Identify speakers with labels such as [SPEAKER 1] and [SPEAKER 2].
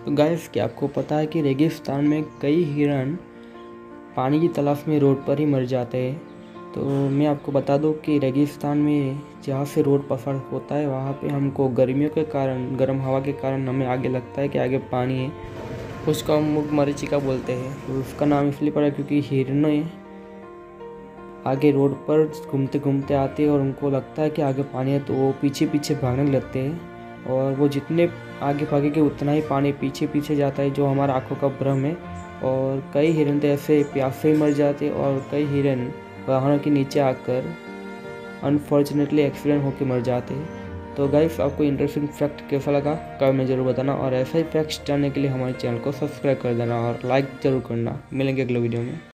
[SPEAKER 1] तो गाइस, क्या आपको पता है कि रेगिस्तान में कई हिरण पानी की तलाश में रोड पर ही मर जाते हैं। तो मैं आपको बता दूं कि रेगिस्तान में जहाँ से रोड पसार होता है वहाँ पे हमको गर्मियों के कारण, गर्म हवा के कारण हमें आगे लगता है कि आगे पानी है। उसको हम मरीचिका बोलते हैं। तो उसका नाम इसलिए पड़ा क्योंकि हिरणें आगे रोड पर घूमते घूमते आते हैं और उनको लगता है कि आगे पानी है, तो वो पीछे पीछे भागने लगते हैं और वो जितने आगे भागेंगे उतना ही पानी पीछे पीछे जाता है, जो हमारा आंखों का भ्रम है। और कई हिरन तो ऐसे प्यास से ही मर जाते और कई हिरन वाहनों के नीचे आकर अनफॉर्चुनेटली एक्सीडेंट होकर मर जाते हैं। तो गाइस, आपको इंटरेस्टिंग फैक्ट कैसा लगा कमेंट में ज़रूर बताना, और ऐसा ही फैक्ट्स जानने के लिए हमारे चैनल को सब्सक्राइब कर देना और लाइक ज़रूर करना। मिलेंगे अगले वीडियो में।